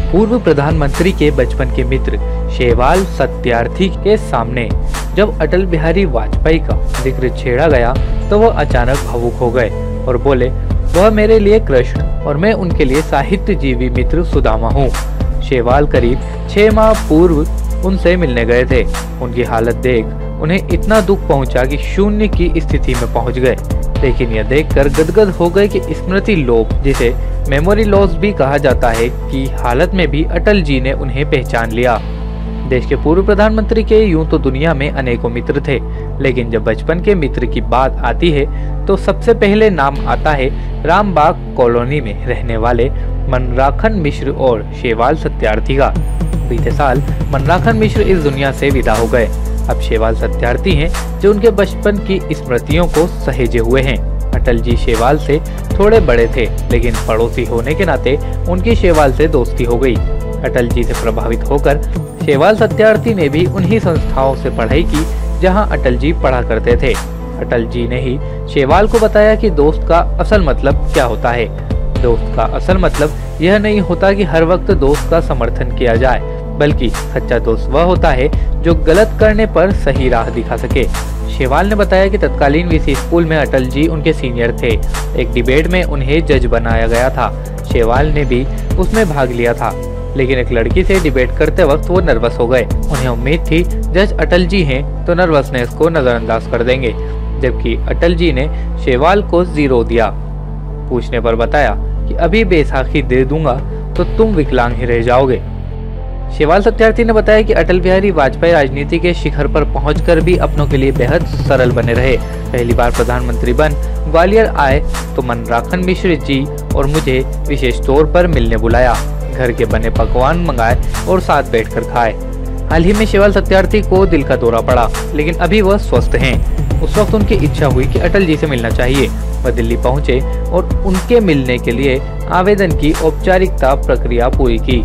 पूर्व प्रधानमंत्री के बचपन के मित्र शेवाल सत्यार्थी के सामने जब अटल बिहारी वाजपेयी का जिक्र छेड़ा गया तो वह अचानक भावुक हो गए और बोले, वह मेरे लिए कृष्ण और मैं उनके लिए साहित्य जीवी मित्र सुदामा हूँ। शेवाल करीब 6 माह पूर्व उनसे मिलने गए थे। उनकी हालत देख उन्हें इतना दुख पहुंचा कि शून्य की स्थिति में पहुंच गए, लेकिन यह देखकर गदगद हो गए कि स्मृति लोप, जिसे मेमोरी लॉस भी कहा जाता है, की हालत में भी अटल जी ने उन्हें पहचान लिया। देश के पूर्व प्रधानमंत्री के यूं तो दुनिया में अनेकों मित्र थे, लेकिन जब बचपन के मित्र की बात आती है तो सबसे पहले नाम आता है रामबाग कॉलोनी में रहने वाले मनराखन मिश्र और शेवाल सत्यार्थी का। बीते साल मनराखन मिश्र इस दुनिया से विदा हो गए। अब शेवाल सत्यार्थी हैं जो उनके बचपन की स्मृतियों को सहेजे हुए हैं। अटल जी शेवाल से थोड़े बड़े थे, लेकिन पड़ोसी होने के नाते उनकी शेवाल से दोस्ती हो गई। अटल जी से प्रभावित होकर शेवाल सत्यार्थी ने भी उन्हीं संस्थाओं से पढ़ाई की जहां अटल जी पढ़ा करते थे। अटल जी ने ही शेवाल को बताया कि दोस्त का असल मतलब क्या होता है। दोस्त का असल मतलब यह नहीं होता कि हर वक्त दोस्त का समर्थन किया जाए, बल्कि सच्चा दोस्त वह होता है जो गलत करने पर सही राह दिखा सके। शेवाल ने बताया कि तत्कालीन वीसी स्कूल में अटल जी उनके सीनियर थे। एक डिबेट में उन्हें जज बनाया गया था। शेवाल ने भी उसमें भाग लिया था, लेकिन एक लड़की से डिबेट करते वक्त वो नर्वस हो गए। उन्हें उम्मीद थी जज अटल जी हैं तो नर्वसनेस को नजरअंदाज कर देंगे, जबकि अटल जी ने शेवाल को 0 दिया। पूछने पर बताया कि अभी बैसाखी दे दूंगा तो तुम विकलांग ही रह जाओगे। शेवाल सत्यार्थी ने बताया कि अटल बिहारी वाजपेयी राजनीति के शिखर पर पहुंचकर भी अपनों के लिए बेहद सरल बने रहे। पहली बार प्रधानमंत्री बन ग्वालियर आए तो मनराखन मिश्र जी और मुझे विशेष तौर पर मिलने बुलाया। घर के बने पकवान मंगाए और साथ बैठकर खाए। हाल ही में शेवाल सत्यार्थी को दिल का दौरा पड़ा, लेकिन अभी वह स्वस्थ हैं। उस वक्त उनकी इच्छा हुई कि अटल जी से मिलना चाहिए। वह दिल्ली पहुंचे और उनके मिलने के लिए आवेदन की औपचारिकता प्रक्रिया पूरी की।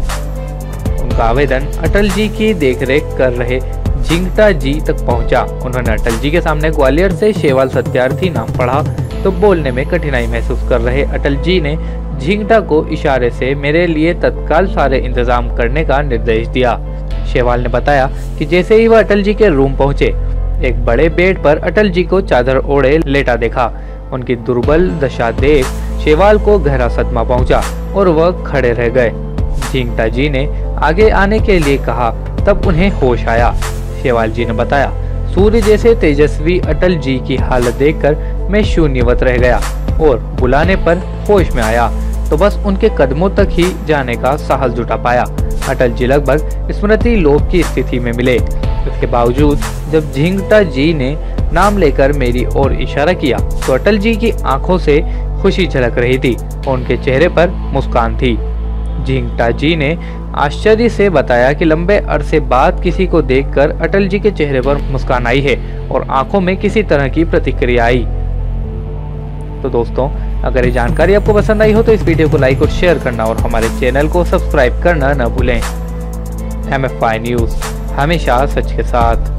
उनका आवेदन अटल जी की देखरेख कर रहे झिंगटा जी तक पहुंचा। उन्होंने अटल जी के सामने ग्वालियर से शेवाल सत्यार्थी नाम पढ़ा तो बोलने में कठिनाई महसूस कर रहे अटल जी ने झिंगटा को इशारे से मेरे लिए तत्काल सारे इंतजाम करने का निर्देश दिया। शेवाल ने बताया कि जैसे ही वह अटल जी के रूम पहुंचे, एक बड़े बेड पर अटल जी को चादर ओढ़े लेटा देखा। उनकी दुर्बल दशा देख शेवाल को गहरा सदमा पहुंचा और वह खड़े रह गए। झिंगटा जी ने आगे आने के लिए कहा, तब उन्हें होश आया। शेवाल जी ने बताया, सूर्य जैसे तेजस्वी अटल जी की हालत देखकर मैं शून्यवत रह गया और बुलाने पर होश में आया तो बस उनके कदमों तक ही जाने का साहस जुटा पाया। अटल जी लगभग स्मृति लोप की स्थिति में मिले। इसके बावजूद जब झिंगटा जी ने नाम लेकर मेरी ओर इशारा किया तो अटल जी की आंखों से खुशी झलक रही थी और उनके चेहरे पर मुस्कान थी। झिंगटा जी ने आश्चर्य से बताया कि लंबे अरसे बाद किसी को देखकर अटल जी के चेहरे पर मुस्कान आई है और आंखों में किसी तरह की प्रतिक्रिया आई। तो दोस्तों, अगर ये जानकारी आपको पसंद आई हो तो इस वीडियो को लाइक और शेयर करना और हमारे चैनल को सब्सक्राइब करना न भूलें। MFI न्यूज़, हमेशा सच के साथ।